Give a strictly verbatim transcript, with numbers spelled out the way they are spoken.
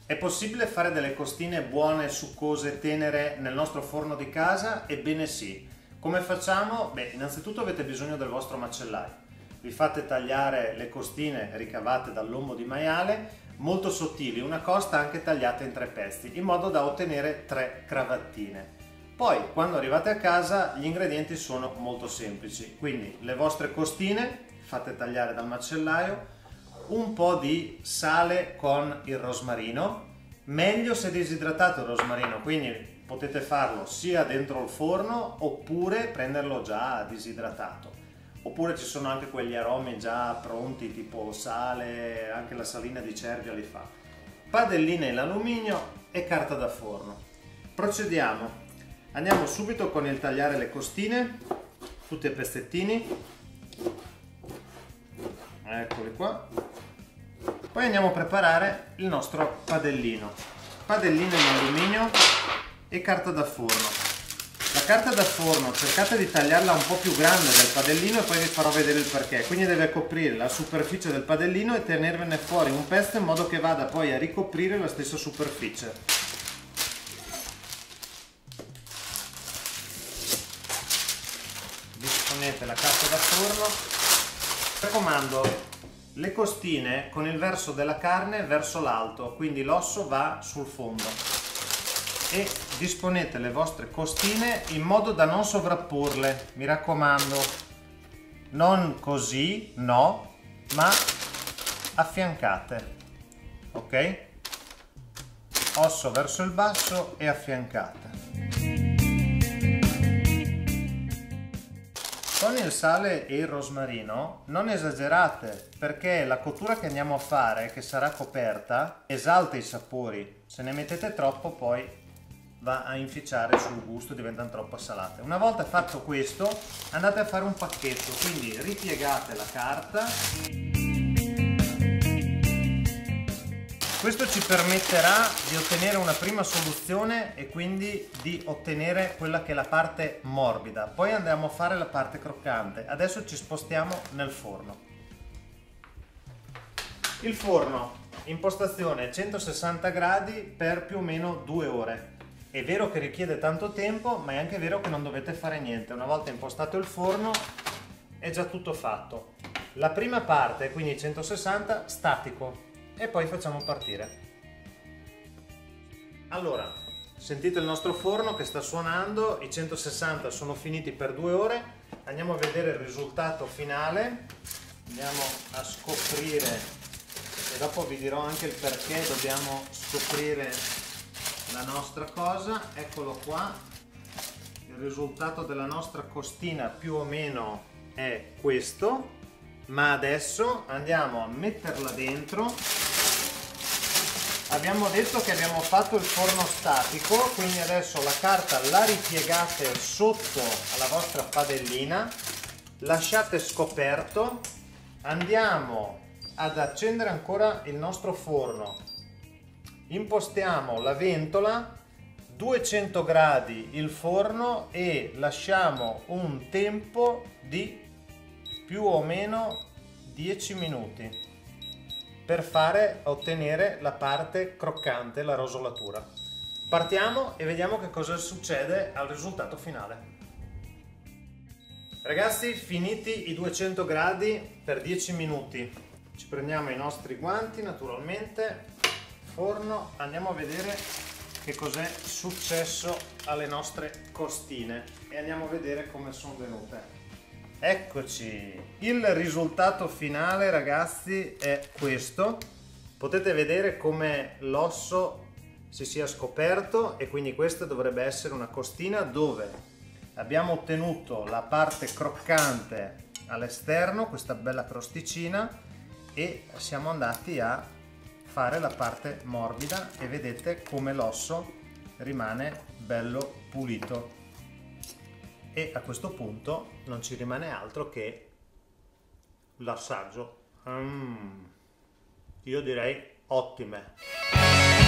È possibile fare delle costine buone, succose, tenere nel nostro forno di casa? Ebbene sì. Come facciamo? Beh, innanzitutto avete bisogno del vostro macellaio. Vi fate tagliare le costine ricavate dal lombo di maiale, molto sottili, una costa anche tagliata in tre pezzi, in modo da ottenere tre cravattine. Poi, quando arrivate a casa, gli ingredienti sono molto semplici. Quindi le vostre costine, fate tagliare dal macellaio, un po' di sale con il rosmarino, meglio se disidratato il rosmarino, quindi potete farlo sia dentro il forno oppure prenderlo già disidratato, oppure ci sono anche quegli aromi già pronti tipo sale, anche la salina di Cervia li fa. Padelline in alluminio e carta da forno. Procediamo, andiamo subito con il tagliare le costine, tutti a pezzettini, eccoli qua. Poi andiamo a preparare il nostro padellino, padellino in alluminio e carta da forno. La carta da forno cercate di tagliarla un po' più grande del padellino e poi vi farò vedere il perché. Quindi deve coprire la superficie del padellino e tenervene fuori un pezzo in modo che vada poi a ricoprire la stessa superficie. Disponete la carta da forno. Mi raccomando, le costine con il verso della carne verso l'alto, quindi l'osso va sul fondo, e disponete le vostre costine in modo da non sovrapporle, mi raccomando, non così, no, ma affiancate, ok? Osso verso il basso e affiancate. Con il sale e il rosmarino non esagerate, perché la cottura che andiamo a fare, che sarà coperta, esalta i sapori. Se ne mettete troppo poi va a inficiare sul gusto, diventano troppo salate. Una volta fatto questo andate a fare un pacchetto, quindi ripiegate la carta. Questo ci permetterà di ottenere una prima soluzione e quindi di ottenere quella che è la parte morbida. Poi andiamo a fare la parte croccante. Adesso ci spostiamo nel forno. Il forno, impostazione centosessanta gradi per più o meno due ore. È vero che richiede tanto tempo, ma è anche vero che non dovete fare niente. Una volta impostato il forno è già tutto fatto. La prima parte, quindi centosessanta, statico. E poi facciamo partire. Allora, sentite il nostro forno che sta suonando, i centosessanta sono finiti per due ore, andiamo a vedere il risultato finale, andiamo a scoprire e dopo vi dirò anche il perché dobbiamo scoprire la nostra cosa. Eccolo qua, il risultato della nostra costina più o meno è questo, ma adesso andiamo a metterla dentro. Abbiamo detto che abbiamo fatto il forno statico, quindi adesso la carta la ripiegate sotto alla vostra padellina, lasciate scoperto, andiamo ad accendere ancora il nostro forno, impostiamo la ventola, duecento gradi il forno e lasciamo un tempo di più o meno dieci minuti. Per fare ottenere la parte croccante, la rosolatura. Partiamo e vediamo che cosa succede al risultato finale. Ragazzi, finiti i duecento gradi per dieci minuti, ci prendiamo i nostri guanti naturalmente, forno, andiamo a vedere che cos'è successo alle nostre costine e andiamo a vedere come sono venute. Eccoci, il risultato finale ragazzi è questo. Potete vedere come l'osso si sia scoperto e quindi questa dovrebbe essere una costina dove abbiamo ottenuto la parte croccante all'esterno, questa bella crosticina, e siamo andati a fare la parte morbida e vedete come l'osso rimane bello pulito. E a questo punto non ci rimane altro che l'assaggio. Mm, io direi ottime.